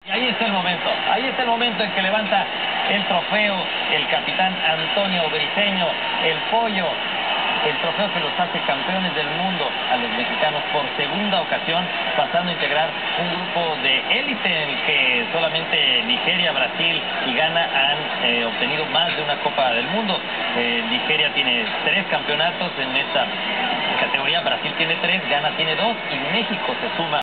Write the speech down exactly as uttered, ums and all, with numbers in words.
Ahí está el momento, ahí está el momento en que levanta el trofeo el capitán Antonio Briceño, el Pollo, el trofeo que los hace campeones del mundo a los mexicanos por segunda ocasión, pasando a integrar un grupo de élite en el que solamente Nigeria, Brasil y Ghana han eh, obtenido más de una Copa del Mundo. Eh, Nigeria tiene tres campeonatos en esta categoría, Brasil tiene tres, Ghana tiene dos y México se suma